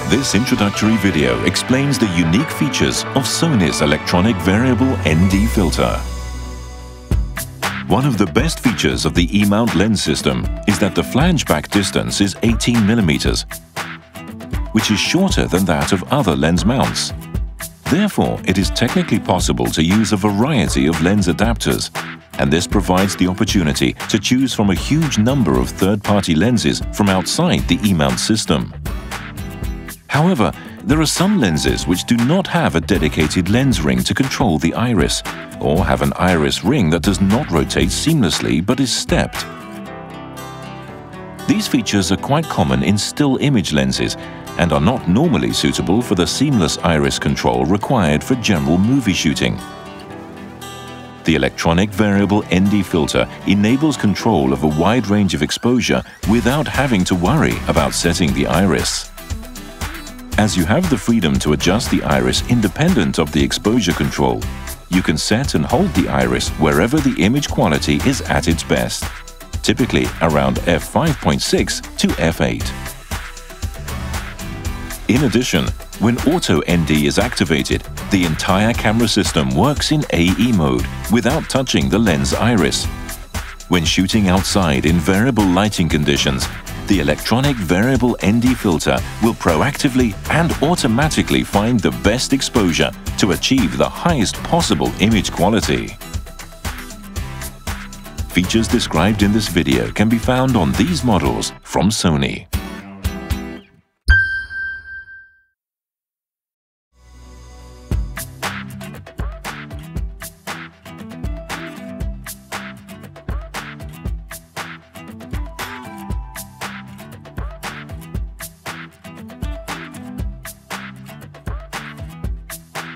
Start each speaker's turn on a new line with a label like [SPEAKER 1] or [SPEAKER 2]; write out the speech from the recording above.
[SPEAKER 1] This introductory video explains the unique features of Sony's electronic variable ND filter. One of the best features of the E-mount lens system is that the flange back distance is 18 mm, which is shorter than that of other lens mounts. Therefore, it is technically possible to use a variety of lens adapters, and this provides the opportunity to choose from a huge number of third-party lenses from outside the E-mount system. However, there are some lenses which do not have a dedicated lens ring to control the iris, or have an iris ring that does not rotate seamlessly but is stepped. These features are quite common in still image lenses and are not normally suitable for the seamless iris control required for general movie shooting. The electronic variable ND filter enables control of a wide range of exposure without having to worry about setting the iris. As you have the freedom to adjust the iris independent of the exposure control, you can set and hold the iris wherever the image quality is at its best, typically around f5.6 to f8. In addition, when Auto ND is activated, the entire camera system works in AE mode without touching the lens iris. When shooting outside in variable lighting conditions, the electronic variable ND filter will proactively and automatically find the best exposure to achieve the highest possible image quality. Features described in this video can be found on these models from Sony.